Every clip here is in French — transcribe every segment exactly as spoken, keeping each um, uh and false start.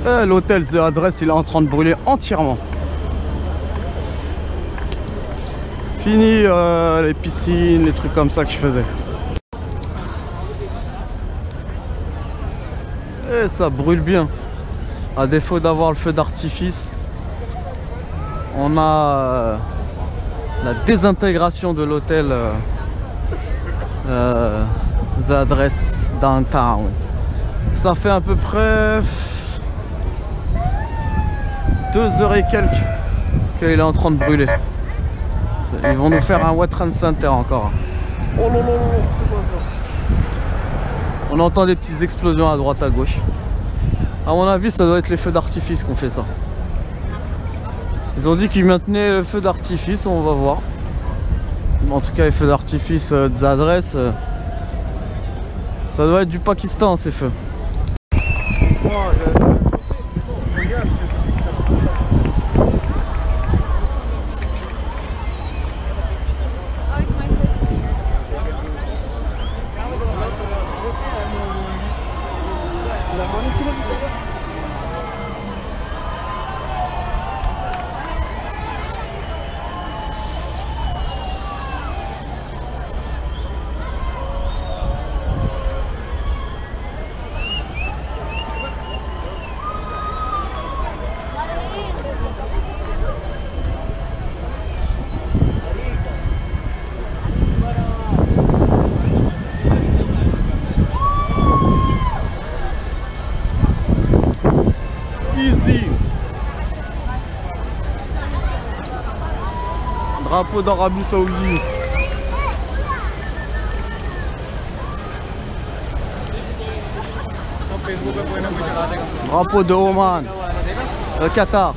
Eh, l'hôtel The Address, il est en train de brûler entièrement. Fini euh, les piscines, les trucs comme ça que je faisais. Et ça brûle bien. À défaut d'avoir le feu d'artifice, on a euh, la désintégration de l'hôtel euh, euh, The Address Downtown. Ça fait à peu près deux heures et quelques qu'il est en train de brûler. Ils vont nous faire un World Trade Center encore. Oh là là là, c'est quoi ça? On entend des petites explosions à droite à gauche. À mon avis, ça doit être les feux d'artifice qu'on fait ça. Ils ont dit qu'ils maintenaient le feu d'artifice, on va voir. En tout cas, les feux d'artifice de The Address, ça doit être du Pakistan ces feux. Drapeau d'Arabie Saoudite. Drapeau de Oman. Le Qatar.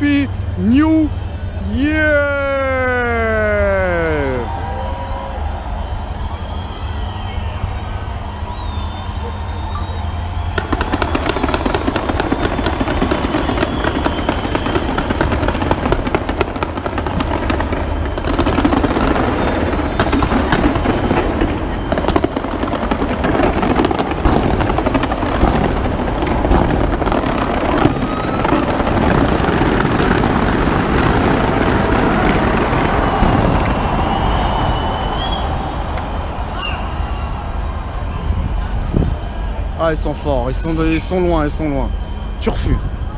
Happy New Year! Ah, ils sont forts, ils sont, de, ils sont loin, ils sont loin. Turfu.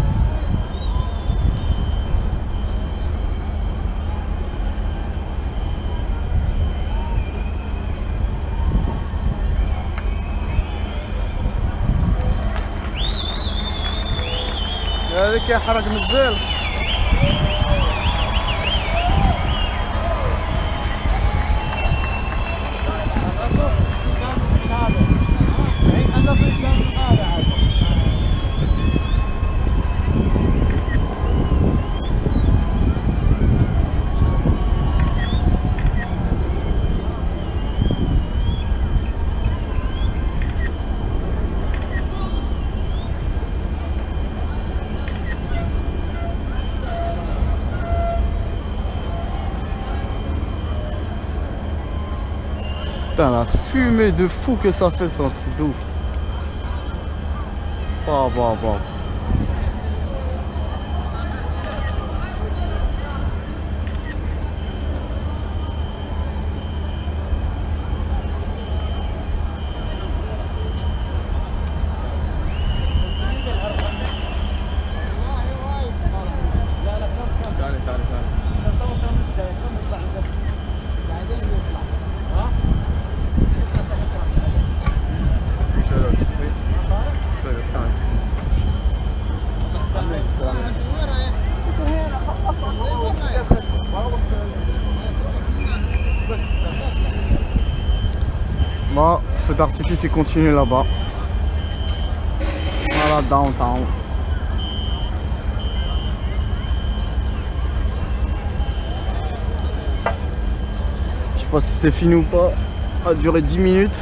هذاك يحرق مزال. Putain, la fumée de fou que ça fait, c'est un truc de ouf. Bah, bah, bah. Bon, feu d'artifice est continué là-bas. Voilà, downtown. Je sais pas si c'est fini ou pas. Ça a duré dix minutes.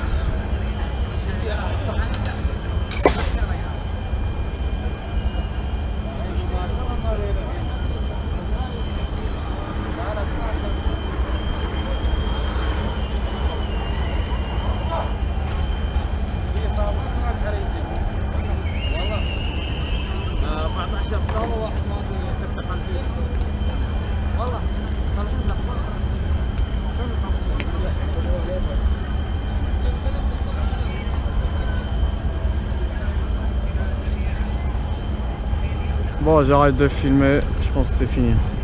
Bon, j'arrête de filmer, je pense que c'est fini.